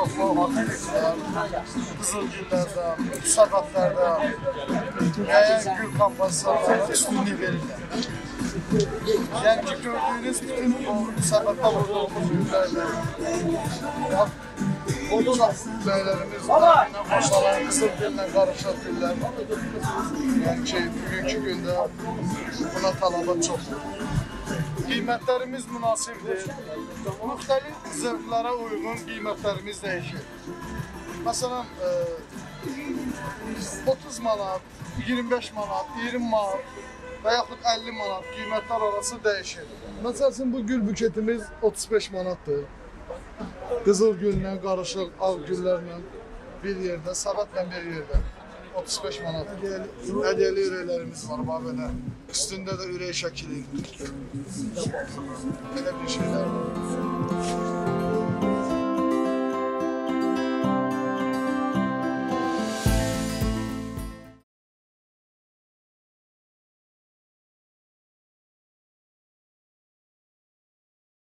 Qızılgüllərdə, səbətlərdə müəyyən gül kampaniyalarına üstünlük verirlər. Yəni ki, gördüyünüz bütün o səbətdə vurduğumuz güllərlə çox bəylərimiz var, maşalar, qızılgüllə qarışıq güllər. Yəni ki, bugünkü gündə buna tələbat çoxdur. Qiymətlərimiz münasibdir. Müxtəlif zövqlərə uyğun qiymətlərimiz dəyişir. Məsələn, 30 manat, 25 manat, 20 manat və yaxud 50 manat qiymətlər arası dəyişir. Məsəl üçün, bu gül buketimiz 35 manatdır. Qızıl güllə, qarışıq, ağ güllərlə bir yerdə, səbətlə bir yerdə 35 manat. Hədiyyəli ürəklərimiz var, belə. Üstündə də ürək şəkili. Belə bir şeylər var.